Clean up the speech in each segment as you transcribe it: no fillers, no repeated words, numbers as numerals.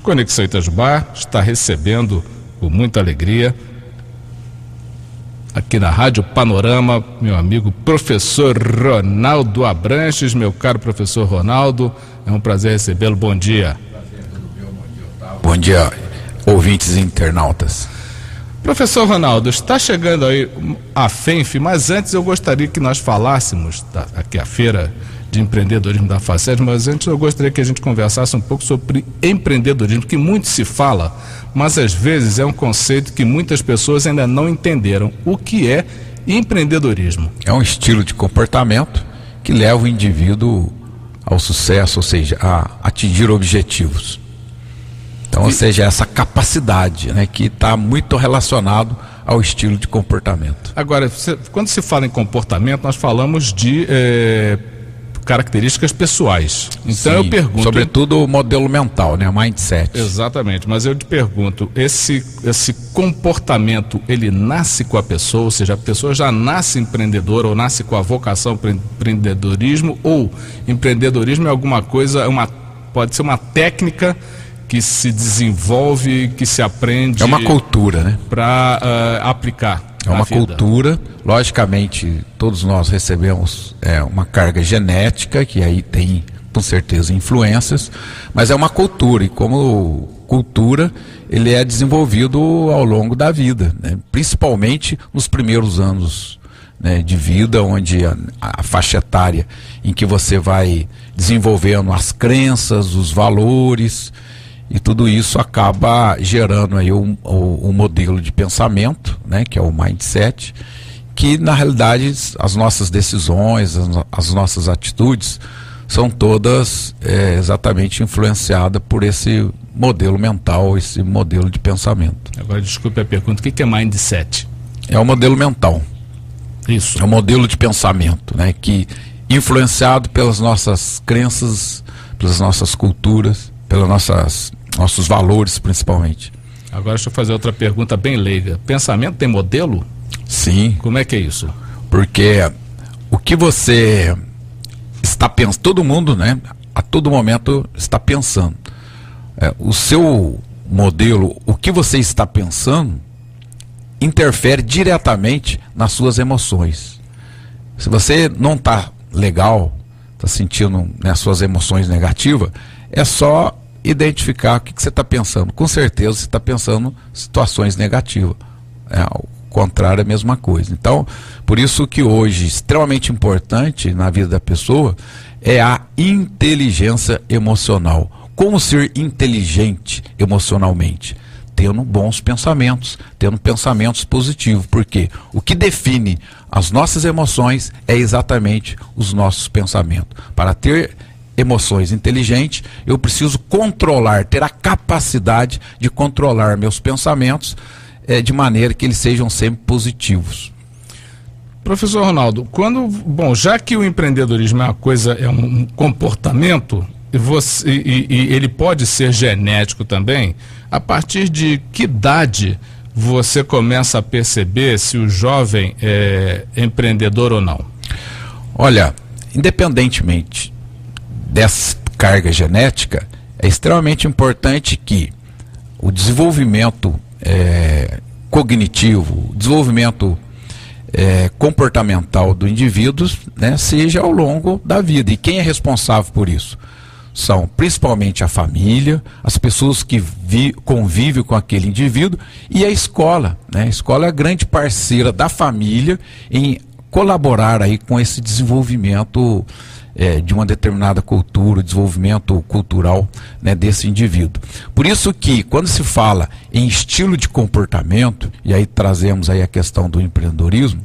Conexão Itajubá está recebendo com muita alegria aqui na Rádio Panorama meu amigo professor Ronaldo Abranches. Meu caro professor Ronaldo, é um prazer recebê-lo. Bom dia. Bom dia, ouvintes e internautas. Professor Ronaldo, está chegando aí a FENF, mas antes eu gostaria que nós falássemos, aqui a Feira de Empreendedorismo da FACED, mas antes eu gostaria que a gente conversasse um pouco sobre empreendedorismo, que muito se fala, mas às vezes é um conceito que muitas pessoas ainda não entenderam. O que é empreendedorismo? É um estilo de comportamento que leva o indivíduo ao sucesso, ou seja, a atingir objetivos. Então, ou seja, essa capacidade, né, que está muito relacionado ao estilo de comportamento. Agora, quando se fala em comportamento, nós falamos de características pessoais. Então Sim, eu pergunto... sobretudo o modelo mental, né, mindset. Exatamente, mas eu te pergunto, esse comportamento, ele nasce com a pessoa, ou seja, a pessoa já nasce empreendedora ou nasce com a vocação para empreendedorismo, ou empreendedorismo é alguma coisa, pode ser uma técnica que se desenvolve, que se aprende... É uma cultura, né? Para aplicar. É uma cultura, logicamente todos nós recebemos uma carga genética, que aí tem com certeza influências, mas é uma cultura, e como cultura ele é desenvolvido ao longo da vida, né? Principalmente nos primeiros anos, né, de vida, onde a faixa etária em que você vai desenvolvendo as crenças, os valores, e tudo isso acaba gerando aí um modelo de pensamento, né, que é o mindset, que na realidade as nossas decisões, as nossas atitudes são todas exatamente influenciadas por esse modelo mental, esse modelo de pensamento. Agora desculpe a pergunta, o que é mindset? É o modelo mental. Isso. É o modelo de pensamento, né, que influenciado pelas nossas crenças, pelas nossas culturas, pelos nossos valores principalmente. Agora deixa eu fazer outra pergunta bem leiga. Pensamento tem modelo? Sim. Como é que é isso? Porque o que você está pensando, todo mundo, né, a todo momento está pensando. O seu modelo, o que você está pensando, interfere diretamente nas suas emoções. Se você não está legal, está sentindo, né, as suas emoções negativas, é só identificar o que você está pensando. Com certeza você está pensando situações negativas. Ao contrário, é a mesma coisa. Então, por isso que hoje, extremamente importante na vida da pessoa, é a inteligência emocional. Como ser inteligente emocionalmente? Tendo bons pensamentos, tendo pensamentos positivos. Porque o que define as nossas emoções é exatamente os nossos pensamentos. Para ter emoções inteligentes, eu preciso controlar, ter a capacidade de controlar meus pensamentos de maneira que eles sejam sempre positivos. Professor Ronaldo, já que o empreendedorismo é uma coisa, é um comportamento, e ele pode ser genético também, a partir de que idade você começa a perceber se o jovem é empreendedor ou não? Olha, independentemente dessa carga genética, é extremamente importante que o desenvolvimento cognitivo, o desenvolvimento comportamental do indivíduo, né, seja ao longo da vida. E quem é responsável por isso? São principalmente a família, as pessoas que convivem com aquele indivíduo e a escola, né? A escola é a grande parceira da família em colaborar aí com esse desenvolvimento de uma determinada cultura, desenvolvimento cultural, né, desse indivíduo. Por isso que quando se fala em estilo de comportamento, e aí trazemos aí a questão do empreendedorismo,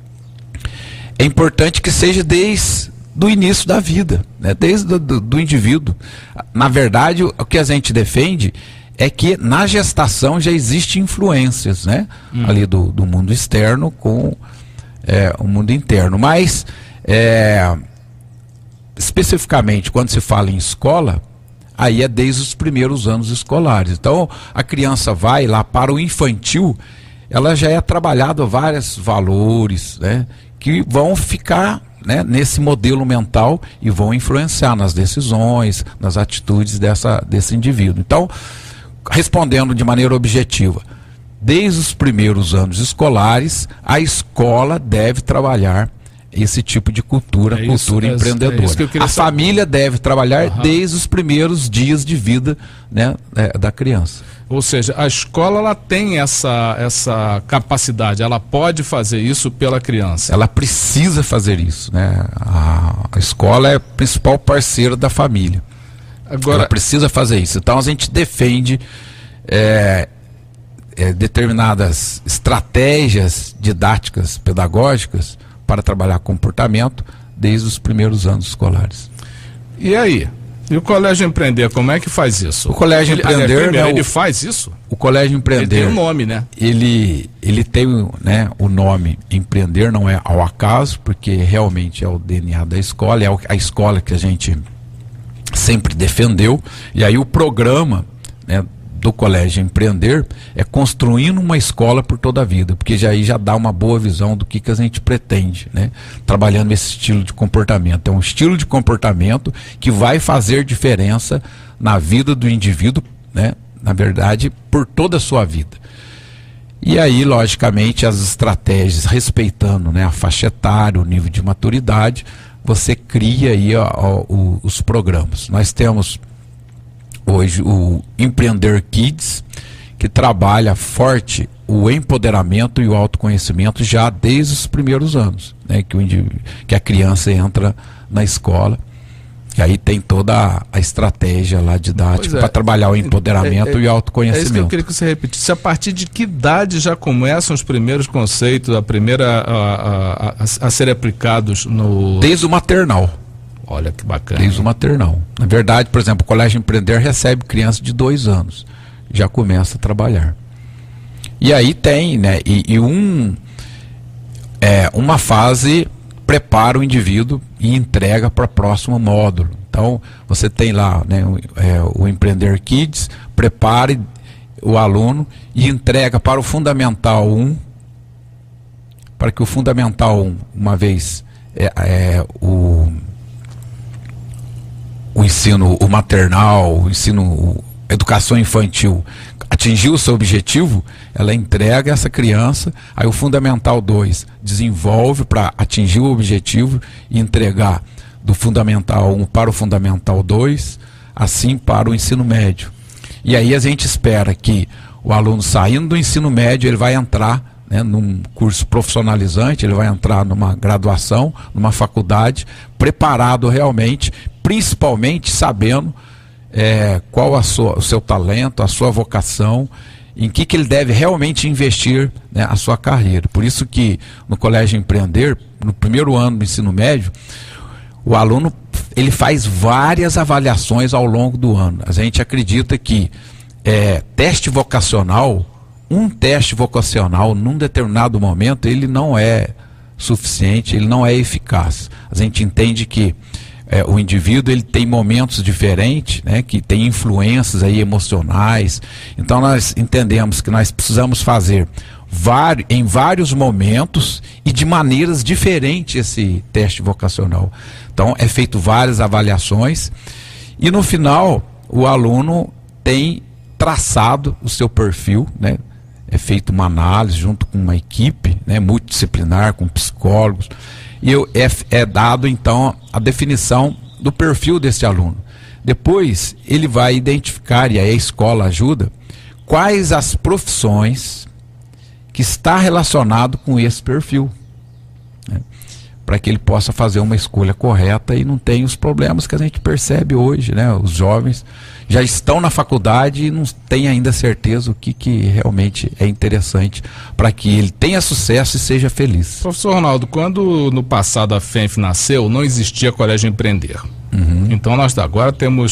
é importante que seja desde do início da vida, né, desde do indivíduo. Na verdade, o que a gente defende é que na gestação já existem influências, né, ali do mundo externo com o mundo interno, mas especificamente quando se fala em escola, aí é desde os primeiros anos escolares. Então a criança vai lá para o infantil, ela já é trabalhada vários valores, né, que vão ficar, né, nesse modelo mental e vão influenciar nas decisões, nas atitudes desse indivíduo. Então respondendo de maneira objetiva, desde os primeiros anos escolares, a escola deve trabalhar esse tipo de cultura, cultura empreendedora. A família deve trabalhar desde os primeiros dias de vida, né, da criança. Ou seja, a escola ela tem essa capacidade, ela pode fazer isso pela criança. Ela precisa fazer isso, né? A escola é o principal parceiro da família. Agora, ela precisa fazer isso. Então a gente defende determinadas estratégias didáticas, pedagógicas para trabalhar comportamento desde os primeiros anos escolares. E aí? E o Colégio Empreender, como é que faz isso? O Colégio Empreender, primeiro, ele faz isso? O Colégio Empreender, ele tem um nome, né? Ele tem, né, o nome Empreender, não é ao acaso, porque realmente é o DNA da escola, é a escola que a gente sempre defendeu. E aí o programa, né, do Colégio Empreender é construindo uma escola por toda a vida, porque já dá uma boa visão do que a gente pretende, né? Trabalhando esse estilo de comportamento. É um estilo de comportamento que vai fazer diferença na vida do indivíduo, né? Na verdade, por toda a sua vida. E aí, logicamente, as estratégias, respeitando, né, a faixa etária, o nível de maturidade, você cria aí os programas. Nós temos hoje o Empreender Kids, que trabalha forte o empoderamento e o autoconhecimento já desde os primeiros anos, né, que a criança entra na escola. E aí tem toda a estratégia lá didática para trabalhar o empoderamento e o autoconhecimento. É isso que eu queria que você repetisse. A partir de que idade já começam os primeiros conceitos, a serem aplicados no... Desde o maternal. Olha que bacana. Desde o maternal. Na verdade, por exemplo, o Colégio Empreender recebe criança de 2 anos. Já começa a trabalhar. E aí tem, né, uma fase prepara o indivíduo e entrega para o próximo módulo. Então, você tem lá, né, o Empreender Kids, prepare o aluno e entrega para o Fundamental 1, para que o Fundamental 1, uma vez o ensino maternal, o ensino, educação infantil atingiu o seu objetivo, ela entrega essa criança, aí o Fundamental 2 desenvolve para atingir o objetivo e entregar do Fundamental 1 para o Fundamental 2, assim para o ensino médio. E aí a gente espera que o aluno, saindo do ensino médio, ele vai entrar, né, num curso profissionalizante, ele vai entrar numa graduação, numa faculdade, preparado realmente, principalmente sabendo qual o seu talento, a sua vocação, em que ele deve realmente investir, né, a sua carreira. Por isso que no Colégio Empreender, no primeiro ano do ensino médio, o aluno ele faz várias avaliações ao longo do ano. A gente acredita que teste vocacional, um teste vocacional num determinado momento, ele não é suficiente, ele não é eficaz. A gente entende que o indivíduo ele tem momentos diferentes, né, que tem influências aí emocionais. Então nós entendemos que nós precisamos fazer em vários momentos e de maneiras diferentes esse teste vocacional. Então é feito várias avaliações e no final o aluno tem traçado o seu perfil, né? É feita uma análise junto com uma equipe, né, multidisciplinar, com psicólogos, e é dado então a definição do perfil desse aluno. Depois ele vai identificar, e aí a escola ajuda, quais as profissões que está relacionado com esse perfil, né, para que ele possa fazer uma escolha correta e não tenha os problemas que a gente percebe hoje, né? Os jovens já estão na faculdade e não têm ainda certeza o que realmente é interessante para que ele tenha sucesso e seja feliz. Professor Ronaldo, quando no passado a FENF nasceu, não existia Colégio Empreender. Uhum. Então nós agora temos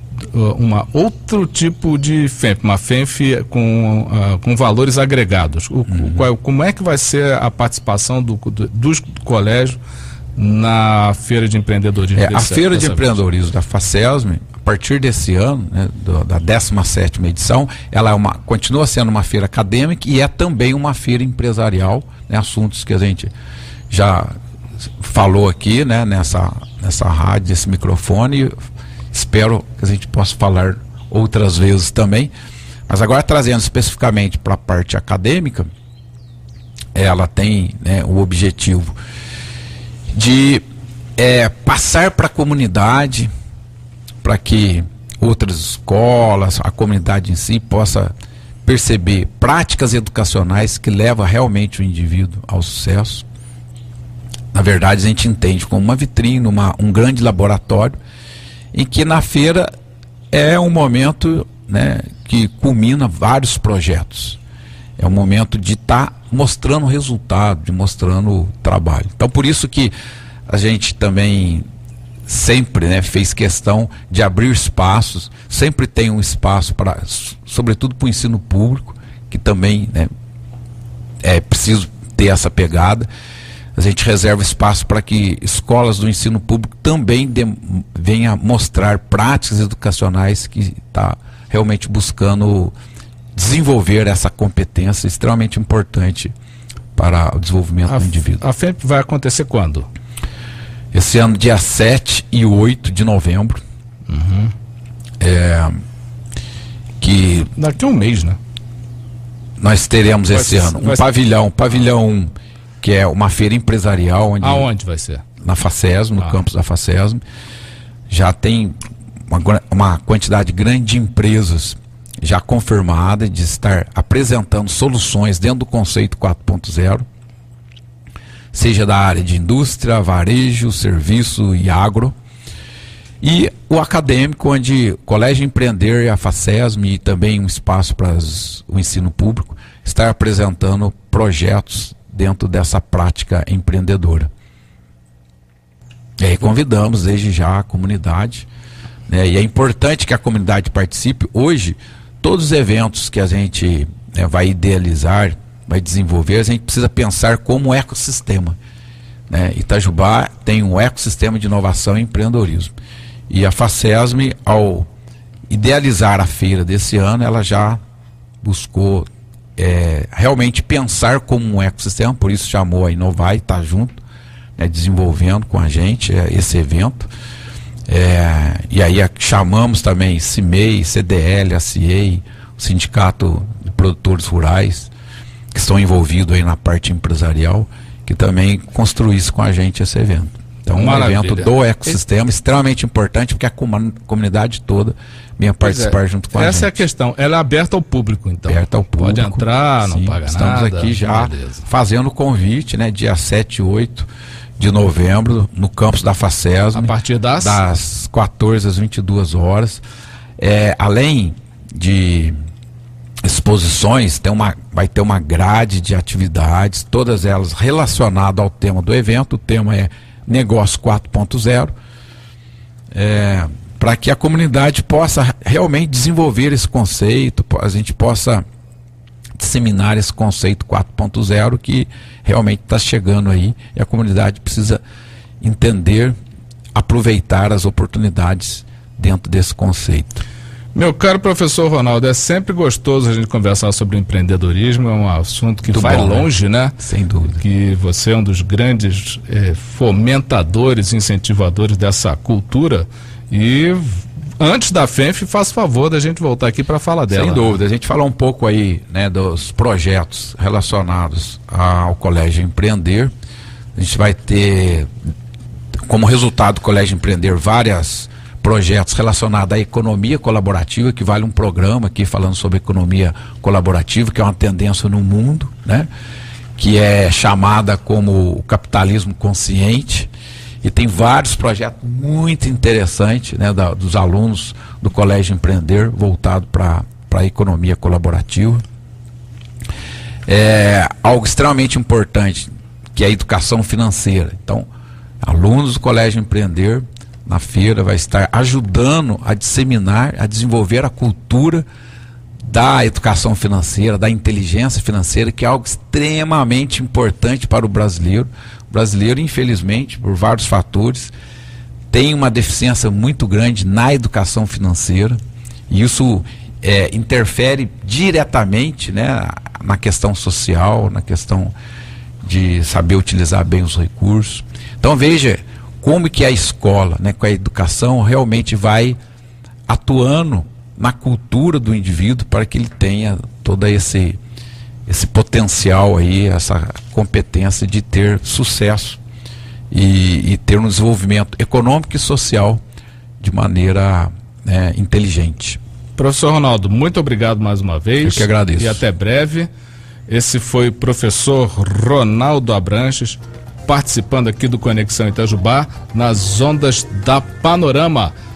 outro tipo de FENF, uma FENF com valores agregados. Como é que vai ser a participação dos colégios na Feira de Empreendedorismo? A Feira de Empreendedorismo da FACESM, a partir desse ano, né, da 17ª edição, ela continua sendo uma feira acadêmica e é também uma feira empresarial, né, assuntos que a gente já falou aqui, né, nessa rádio, nesse microfone. Espero que a gente possa falar outras vezes também, Mas agora, trazendo especificamente para a parte acadêmica, ela tem, né, o objetivo de passar para a comunidade, para que outras escolas, a comunidade em si, possa perceber práticas educacionais que levam realmente o indivíduo ao sucesso. Na verdade, a gente entende como uma vitrine, um grande laboratório, em que na feira é um momento, né, que culmina vários projetos. É um momento de estar mostrando o resultado, de mostrando o trabalho. Então, por isso que a gente também sempre, né, fez questão de abrir espaços, sempre tem um espaço para, sobretudo para o ensino público, que também, né, é preciso ter essa pegada. A gente reserva espaço para que escolas do ensino público também venham mostrar práticas educacionais que está realmente buscando desenvolver essa competência extremamente importante para o desenvolvimento do indivíduo. A FENF vai acontecer quando? Esse ano, dia 7 e 8 de novembro. Que daqui a um mês, né? Nós teremos esse ano um pavilhão 1, que é uma feira empresarial. Aonde vai ser? Na FACESM, no campus da FACESM. Já tem uma quantidade grande de empresas já confirmada de estar apresentando soluções dentro do conceito 4.0, seja da área de indústria, varejo, serviço e agro. E o acadêmico, onde o Colégio Empreender e a FACESM, e também um espaço para o ensino público, está apresentando projetos dentro dessa prática empreendedora. E aí convidamos desde já a comunidade, né, e é importante que a comunidade participe. Hoje, todos os eventos que a gente, né, vai idealizar, vai desenvolver, a gente precisa pensar como ecossistema, né? Itajubá tem um ecossistema de inovação e empreendedorismo. E a FACESM, ao idealizar a feira desse ano, ela já buscou realmente pensar como um ecossistema, por isso chamou a Inovar e está junto, né, desenvolvendo com a gente esse evento. E aí chamamos também CIMEI, CDL, ACIEI, o Sindicato de Produtores Rurais, que estão envolvidos aí na parte empresarial, que também construísse com a gente esse evento. Então, um evento do ecossistema extremamente importante, porque a comunidade toda venha participar junto com a gente. Essa é a questão. Ela é aberta ao público, então. Aberta ao público. Pode entrar, não paga nada. Estamos aqui já fazendo o convite, né, dia 7 e 8 de novembro, no campus da FACESM. A partir das 14 às 22 horas. Além de exposições, vai ter uma grade de atividades, todas elas relacionadas ao tema do evento. O tema é Negócio 4.0, para que a comunidade possa realmente desenvolver esse conceito, a gente possa disseminar esse conceito 4.0 que realmente está chegando aí, e a comunidade precisa entender, aproveitar as oportunidades dentro desse conceito. Meu caro professor Ronaldo, é sempre gostoso a gente conversar sobre empreendedorismo, é um assunto que vai longe, né? Sem dúvida. Que você é um dos grandes fomentadores, incentivadores dessa cultura, e antes da FENF, faz favor da gente voltar aqui para falar dela. Sem dúvida, a gente falou um pouco aí, né, dos projetos relacionados ao Colégio Empreender. A gente vai ter, como resultado do Colégio Empreender, vários projetos relacionados à economia colaborativa, que vale um programa aqui falando sobre economia colaborativa, que é uma tendência no mundo, né, que é chamada como o capitalismo consciente, e tem vários projetos muito interessantes, né, dos alunos do Colégio Empreender, voltado para a economia colaborativa. Algo extremamente importante, que é a educação financeira. Então, alunos do Colégio Empreender, na feira, vai estar ajudando a disseminar, a desenvolver a cultura da educação financeira, da inteligência financeira, que é algo extremamente importante para o brasileiro. O brasileiro, infelizmente, por vários fatores, tem uma deficiência muito grande na educação financeira, e isso interfere diretamente, né, na questão social, na questão de saber utilizar bem os recursos. Então veja como que a escola, né, com a educação, realmente vai atuando na cultura do indivíduo para que ele tenha todo esse potencial aí, essa competência de ter sucesso e ter um desenvolvimento econômico e social de maneira inteligente. Professor Ronaldo, muito obrigado mais uma vez. Eu que agradeço. E até breve. Esse foi o professor Ronaldo Abranches, participando aqui do Conexão Itajubá, nas ondas da Panorama.